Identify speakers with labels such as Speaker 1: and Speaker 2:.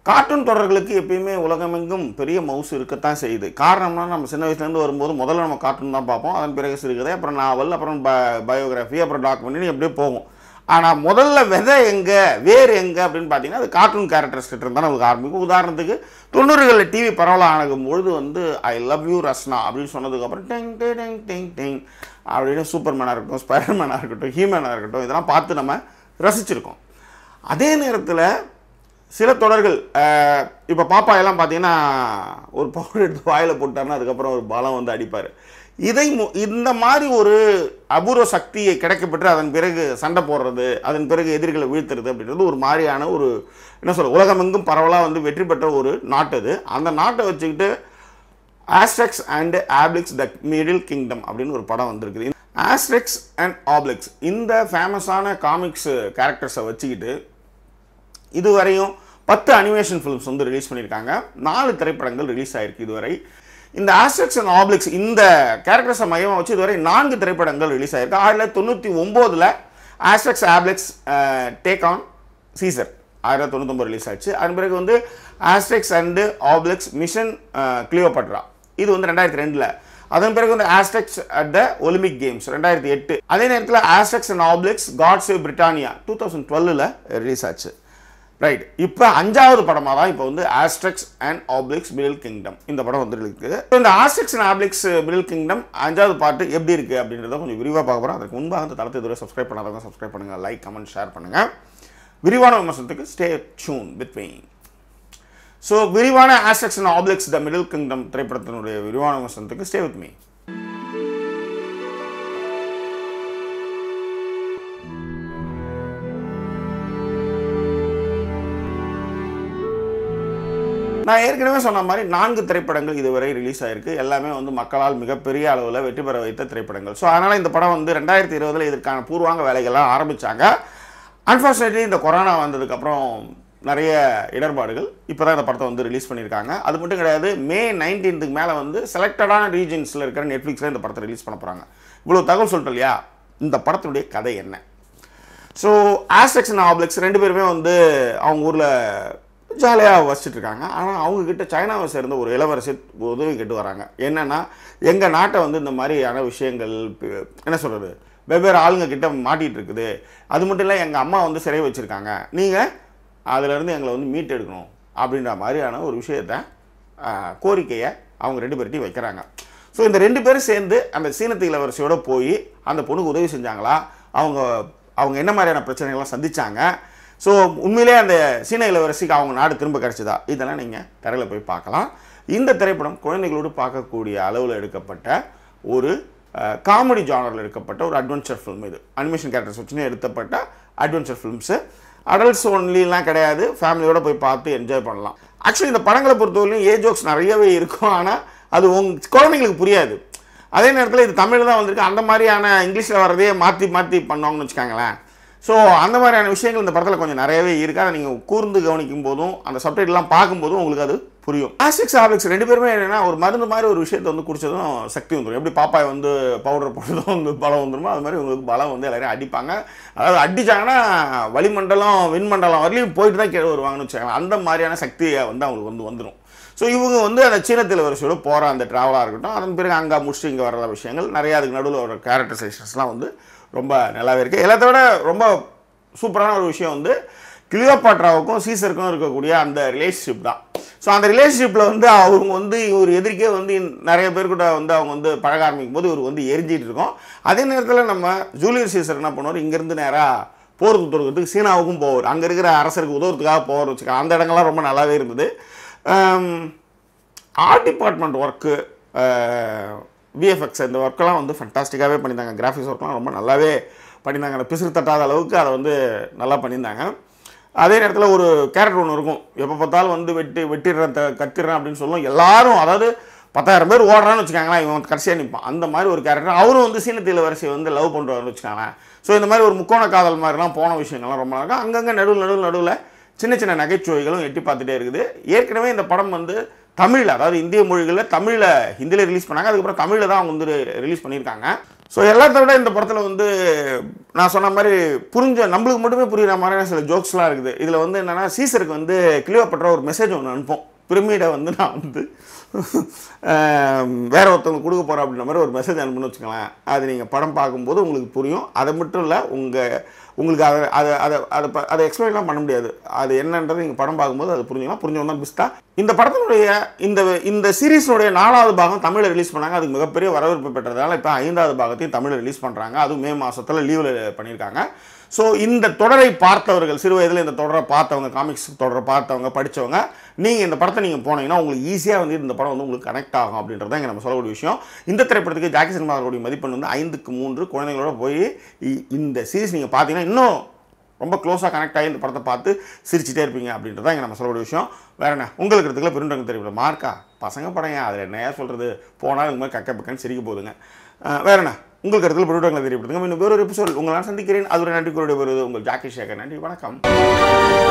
Speaker 1: Cartoon தொடர்களுக்கு எப்பயுமே உலகமெங்கும் பெரிய மவுஸ் இருக்கத்தான் செய்யுது. காரணம்னா நம்ம சின்ன வயசுலேருந்து வரும்போது முதல்ல நம்ம கார்ட்டூன் தான் பார்ப்போம். அதன் பிறகு சிறுகதை, அப்புறம் நாவல், அப்புறம் பயோகிராஃபி, அப்புறம் டாக்குமெண்ட்ரி அப்படியே போகும். ஆனால் முதல்ல விதை எங்கே வேறு எங்கே அப்படின்னு பார்த்தீங்கன்னா அது கார்ட்டூன் கேரக்டர்ஸ் கிட்ட இருந்தால் நம்மளுக்கு ஆரம்பிக்கும். உதாரணத்துக்கு 90களில் டிவி பரவலாக ஆகும்பொழுது வந்து ஐ லவ் யூ ரஸ்னா அப்படின்னு சொன்னதுக்கப்புறம் டெங் டெங் டெங் டெங் அப்படின்னு சூப்பர்மேனாக இருக்கட்டும், ஸ்பைடர்மேனாக இருக்கட்டும், ஹீமேனாக இருக்கட்டும், இதெல்லாம் பார்த்து நம்ம ரசிச்சிருக்கோம். அதே நேரத்தில் சில தொடர்கள் இப்போ பாப்பா எல்லாம் பார்த்தீங்கன்னா ஒரு பவுடர் எடுத்து வாயில் போட்டாருன்னா அதுக்கப்புறம் ஒரு பலம் வந்து அடிப்பார். இந்த மாதிரி ஒரு அபூர்வ சக்தியை கிடைக்கப்பெற்று அதன் பிறகு சண்டை போடுறது, அதன் பிறகு எதிரிகளை வீழ்த்துறது அப்படின்றது ஒரு மாதிரியான ஒரு என்ன சொல்ற உலகமெங்கும் பரவலாக வந்து வெற்றி பெற்ற ஒரு நாட்டு அது. அந்த நாட்டை வச்சுக்கிட்டு Asterix and Obelix the Middle Kingdom அப்படின்னு ஒரு படம் வந்திருக்குது. ஆஸ்டெரிக்ஸ் அண்ட் ஆப்லிக்ஸ் இந்த ஃபேமஸான காமிக்ஸ் கேரக்டர்ஸை வச்சுக்கிட்டு இதுவரையும் 10 அனிமேஷன் ஃபிலிம்ஸ் வந்து ரிலீஸ் பண்ணியிருக்காங்க. 4 திரைப்படங்கள் ரிலீஸ் ஆகிருக்கு இதுவரை. இந்த ஆஸ்டெரிக்ஸ் அண்ட் ஆப்லிக்ஸ் இந்த கேரக்டர்ஸை மையமாக வச்சு இதுவரை 4 திரைப்படங்கள் ரிலீஸ் ஆகிருக்கு. 1999 Asterix Obelix Take on Caesar 1999 release ஆச்சு. அதன் பிறகு வந்து Asterix and Obelix Mission Cleopatra இது வந்து 2002. அதன் பிறகு வந்து Asterix at the Olympic Games 2008. அதே நேரத்தில் Asterix and Obelix God Save Britannia 2012 release ஆச்சு. ரைட். இப்போ 5வது படமாக தான் இப்போ வந்து Asterix and Obelix Middle Kingdom இந்த படம் வந்து இருக்குது. இந்த Asterix and Obelix Middle Kingdom 5வது பார்ட் எப்படி இருக்குது அப்படின்றத கொஞ்சம் விரிவாக பார்க்க போகிறோம். அதுக்கு முன்பாக அந்த தளத்தை இதுவரை சப்ஸ்கிரைப் பண்ணாதவங்க சப்ஸ்கிரைப் பண்ணுங்கள், லைக் கமெண்ட் ஷேர் பண்ணுங்கள். விரிவான விமர்சனத்துக்கு stay tune with me. So விரிவான Asterix and Obelix the Middle Kingdom திரைப்படத்தினுடைய விரிவான விமர்சனத்துக்கு ஸ்டே வித் மீ. நான் ஏற்கனவே சொன்ன மாதிரி 4 திரைப்படங்கள் இதுவரை ரிலீஸ் ஆகிருக்கு. எல்லாமே வந்து மக்களால் மிகப்பெரிய அளவில் வெற்றி பெற வைத்த திரைப்படங்கள். ஸோ அதனால் இந்த படம் வந்து 2020 இதற்கான பூர்வாங்க வேலைகள்லாம் ஆரம்பித்தாங்க. அன்ஃபார்ச்சுனேட்லி இந்த கொரோனா வந்ததுக்கப்புறம் நிறைய இடர்பாடுகள் இப்போ தான் இந்த படத்தை வந்து ரிலீஸ் பண்ணியிருக்காங்க. அது மட்டும் கிடையாது, May 19 மேலே வந்து செலக்டடான ரீஜன்ஸில் இருக்கிற நெட்ஃப்ளிக்ஸில் இந்த படத்தை ரிலீஸ் பண்ண போகிறாங்க. இவ்வளோ தகவல் சொல்லிட்டு இல்லையா, இந்த படத்தினுடைய கதை என்ன? ஸோ ஆஸ்டெரிக்ஸ் அண்ட் ஆப்லிக்ஸ் 2 பேருமே வந்து அவங்க ஊரில் ஜாலியாக வசிச்சுட்டு இருக்காங்க. ஆனால் அவங்கக்கிட்ட சைனாவை சேர்ந்த ஒரு இளவரசி உதவி கேட்டு வராங்க. என்னென்னா எங்கள் நாட்டை வந்து இந்த மாதிரியான விஷயங்கள் என்ன சொல்கிறது வெவ்வேறு ஆளுங்க கிட்ட மாட்டிகிட்டு இருக்குது. அது மட்டும் இல்லை, எங்கள் அம்மா வந்து சிறை வச்சுருக்காங்க, நீங்கள் அதிலேருந்து எங்களை வந்து மீட் எடுக்கணும் அப்படின்ற மாதிரியான ஒரு விஷயத்தை கோரிக்கையை அவங்க 2 பேர்ட்டையும் வைக்கிறாங்க. ஸோ இந்த 2 பேரும் சேர்ந்து அந்த சீனத்து இளவரசியோடு போய் அந்த பொண்ணுக்கு உதவி செஞ்சாங்களா, அவங்க என்ன மாதிரியான பிரச்சனைகள்லாம் சந்தித்தாங்க, ஸோ உண்மையிலே அந்த சீன இளவரசிக்கு அவங்க நாடு திரும்ப கிடச்சிதா, இதெல்லாம் நீங்கள் தரையில் போய் பார்க்கலாம். இந்த திரைப்படம் குழந்தைகளோடு பார்க்கக்கூடிய அளவில் எடுக்கப்பட்ட ஒரு காமெடி ஜானரில் எடுக்கப்பட்ட ஒரு அட்வென்ச்சர் ஃபிலிம். இது அனிமேஷன் கேரக்டர்ஸ் வச்சுன்னு எடுத்தப்பட்ட அட்வென்ச்சர் ஃபிலிம்ஸு. அடல்ட்ஸ் ஒன்லிலாம் கிடையாது, ஃபேமிலியோடு போய் பார்த்து என்ஜாய் பண்ணலாம். ஆக்சுவலி இந்த படங்களை பொறுத்தவரையிலும் ஏஜ் ஜோக்ஸ் நிறையவே இருக்கும், ஆனால் அது குழந்தைங்களுக்கு புரியாது. அதே நேரத்தில் இது தமிழில் தான் வந்திருக்கு. அந்த மாதிரியான இங்கிலீஷில் வர்றதே மாற்றி பண்ணுவாங்கன்னு வச்சுக்காங்களேன். ஸோ அந்த மாதிரியான விஷயங்கள் இந்த படத்தில் கொஞ்சம் நிறையவே இருக்குது. அதை நீங்கள் கூர்ந்து கவனிக்கும் போதும் அந்த சப்டைட்டிலாம் பார்க்கும்போதும் உங்களுக்கு அது புரியும். ஆஸ்டெரிக்ஸ் ஆப்லிக்ஸ் 2 பேருமே என்னென்னா ஒரு மருந்து மாதிரி ஒரு விஷயத்தை வந்து குடிச்சதும் சக்தி வந்துடும். எப்படி பாப்பாய் வந்து பவுடர் போட்டதும் வந்து பலம் வந்துடுமோ அது மாதிரி உங்களுக்கு பலம் வந்து எல்லாரையும் அடிப்பாங்க. அதாவது அடித்தாங்கன்னா வளிமண்டலம் விண்மண்டலம் வரலையும் போயிட்டு தான் கீழே வருவாங்கன்னு வச்சுக்காங்க. அந்த மாதிரியான சக்தியை வந்து அவங்களுக்கு வந்து வந்துடும். ஸோ இவங்க வந்து அந்த சீனத்தில் இளவரசியோட போகிற அந்த ட்ராவலாக இருக்கட்டும், அதன் பிறகு அங்கே முடிச்சுட்டு இங்கே வர்ற விஷயங்கள் நிறையா அதுக்கு நடுவில் ஒரு கேரக்டரைசேஷன்ஸ்லாம் வந்து ரொம்ப நல்லாவே இருக்குது. எல்லாத்த விட ரொம்ப சூப்பரான ஒரு விஷயம் வந்து கிளியோபாட்ராவுக்கும் சீசருக்கும் இருக்கக்கூடிய அந்த ரிலேஷன்ஷிப் தான். ஸோ அந்த ரிலேஷன்ஷிப்பில் வந்து அவங்க வந்து இவர் எதிர்க்கே வந்து நிறைய பேர்கிட்ட வந்து அவங்க வந்து பழக ஆரம்பிக்கும் போது இவர் வந்து எரிஞ்சிட்டு இருக்கோம். அதே நேரத்தில் நம்ம ஜூலியஸ் சீசர் என்ன பண்ணுவார், இங்கேருந்து நேராக போருக்கு தொடுக்கிறதுக்கு சீனாவுக்கும் போவார். அங்கே இருக்கிற அரசருக்கு உதவுறதுக்காக போவார் வச்சுக்கலாம். அந்த இடங்கள்லாம் ரொம்ப நல்லாவே இருந்தது. ஆர்ட் டிபார்ட்மெண்ட் ஒர்க்கு, விஎஃப்எக்ஸ் இந்த ஒர்க்கெல்லாம் வந்து ஃபண்டாஸ்டிக்காகவே பண்ணியிருந்தாங்க. கிராஃபிக்ஸ் ஒர்க்லாம் ரொம்ப நல்லாவே பண்ணியிருந்தாங்க. அந்த பிசுறு தட்டாத அளவுக்கு அதை வந்து நல்லா பண்ணியிருந்தாங்க. அதே நேரத்தில் ஒரு கேரக்டர் ஒன்று இருக்கும், எப்போ பார்த்தாலும் வந்து வெட்டிடுறேன் கத்திடுறேன் அப்படின்னு சொல்லுவோம். எல்லாரும் அதாவது 10,000 பேர் ஓடுறான்னு வச்சுக்காங்களேன், இவன் கடைசியாக நிற்பான். அந்த மாதிரி ஒரு கேரக்டர். அவரும் வந்து சீனத்து இளவரசியை வந்து லவ் பண்ணுறாருன்னு வச்சுக்காங்களேன். ஸோ இந்த மாதிரி ஒரு முக்கோண காதல் மாதிரிலாம் போன விஷயங்கள்லாம் ரொம்ப நல்லா. அங்கங்கே நடுவில் சின்ன சின்ன நகைச்சுவைகளும் எட்டி பார்த்துட்டே இருக்குது. ஏற்கனவே இந்த படம் வந்து தமிழில், அதாவது இந்திய மொழிகளில் தமிழில் ஹிந்தியில் ரிலீஸ் பண்ணாங்க. அதுக்கப்புறம் தமிழில் தான் அவங்க வந்து ரிலீஸ் பண்ணியிருக்காங்க. ஸோ எல்லாத்த விட இந்த படத்தில் வந்து நான் சொன்ன மாதிரி நம்மளுக்கு மட்டுமே புரியுற மாதிரியான சில ஜோக்ஸ்லாம் இருக்குது. இதில் வந்து என்னென்னா சீசருக்கு வந்து கிளியோபட்ரா ஒரு மெசேஜ் ஒன்று அனுப்போம். பிரமிடை வந்து நான் வந்து வேற ஒருத்தவங்க கொடுக்க போகிறேன் அப்படின்ற மாதிரி ஒரு மெசேஜ் அனுப்புன்னு வச்சுக்கலாம். அது நீங்கள் படம் பார்க்கும்போது உங்களுக்கு புரியும். அது மட்டும் இல்லை, உங்களுக்கு அதை எக்ஸ்பிளைன்லாம் பண்ண முடியாது. அது என்னன்றது நீங்கள் படம் பார்க்கும்போது அது புரிஞ்சுக்கலாம். புரிஞ்சவங்க தான் பெஸ்ட்டாக. இந்த படத்தினுடைய இந்த சீரீஸினுடைய 4வது பாகம் தமிழில் ரிலீஸ் பண்ணாங்க. அதுக்கு மிகப்பெரிய வரவேற்பு பெற்றதால இப்போ 5வது பாகத்தையும் தமிழில் ரிலீஸ் பண்ணுறாங்க. அதுவும் மே மாதத்தில் லீவில் பண்ணியிருக்காங்க. ஸோ இந்த தொடரை பார்த்தவர்கள், சிறு வயதில் இந்த தொடரை பார்த்தவங்க, காமிக்ஸ் தொடரை பார்த்தவங்க, படித்தவங்க, நீங்கள் இந்த படத்தை நீங்கள் போனீங்கன்னா உங்களுக்கு ஈஸியாக வந்து இந்த படம் வந்து உங்களுக்கு கனெக்ட் ஆகும் அப்படின்றது தான் இங்கே நம்ம சொல்லக்கூடிய விஷயம். இந்த திரைப்படத்துக்கு ஜாக்கி சினிமாவோடைய மதிப்பெண் வந்து 5க்கு 3. குழந்தைங்களோட போய் இந்த சீரீஸ் நீங்கள் பார்த்தீங்கன்னா இன்னும் ரொம்ப க்ளோஸாக கனெக்ட் ஆகி இந்த படத்தை பார்த்து சிரிச்சிட்டே இருப்பீங்க அப்படின்றது தான் இங்கே நம்ம சொல்லக்கூடிய விஷயம். வேறு என்ன உங்களுக்கு இடத்துல பெருண்டவங்க திரைப்படம் மார்க்கா பசங்க படங்க, அதில் என்னையா சொல்கிறது, போனால் இதுக்கு மாதிரி கக்க பக்கன்னு சிரிக்க போகுதுங்க. வேறு என்ன உங்களுக்கு இடத்துல பெருண்டவங்களை தெரியப்படுத்துங்க. இன்னும் வேறொரு எபிசோட் உங்களால் சந்திக்கிறேன். அது ஒரு நன்றி கூறிய வருவது உங்கள் ஜாக்கி சேகர். நன்றி, வணக்கம்.